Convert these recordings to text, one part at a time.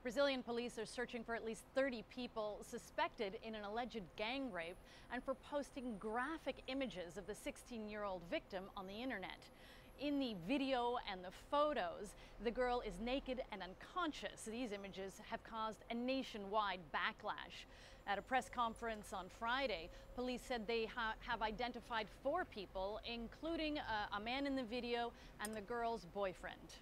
Brazilian police are searching for at least 30 people suspected in an alleged gang rape and for posting graphic images of the 16-year-old victim on the internet. In the video and the photos, the girl is naked and unconscious. These images have caused a nationwide backlash. At a press conference on Friday, police said they have identified 4 people, including a man in the video and the girl's boyfriend.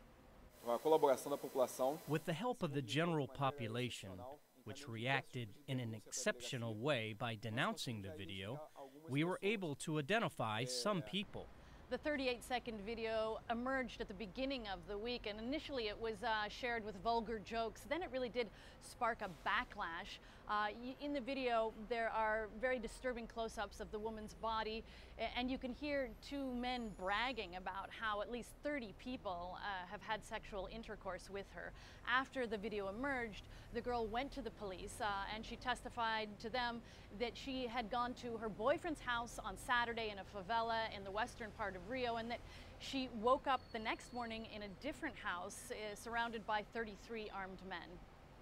With the help of the general population, which reacted in an exceptional way by denouncing the video, we were able to identify some people. The 38-second video emerged at the beginning of the week, and initially it was shared with vulgar jokes. Then it really did spark a backlash. In the video, there are very disturbing close-ups of the woman's body, and you can hear 2 men bragging about how at least 30 people have had sexual intercourse with her. After the video emerged, the girl went to the police, and she testified to them that she had gone to her boyfriend's house on Saturday in a favela in the western part of Rio, and that she woke up the next morning in a different house surrounded by 33 armed men.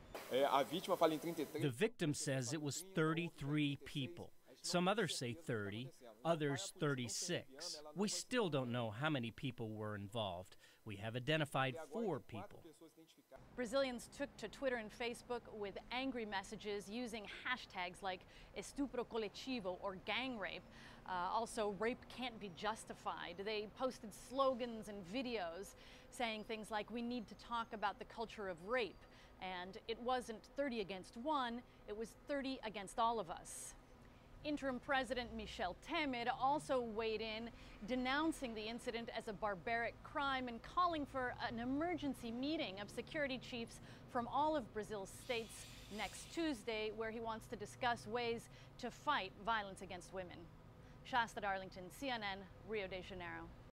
The victim says it was 33 people. Some others say 30, others 36. We still don't know how many people were involved. We have identified 4 people. Brazilians took to Twitter and Facebook with angry messages using hashtags like estupro coletivo or gang rape. Also, rape can't be justified. They posted slogans and videos saying things like, "We need to talk about the culture of rape." And it wasn't 30 against 1, it was 30 against all of us. Interim President Michel Temer also weighed in, denouncing the incident as a barbaric crime and calling for an emergency meeting of security chiefs from all of Brazil's states next Tuesday, where he wants to discuss ways to fight violence against women. Shasta Darlington, CNN, Rio de Janeiro.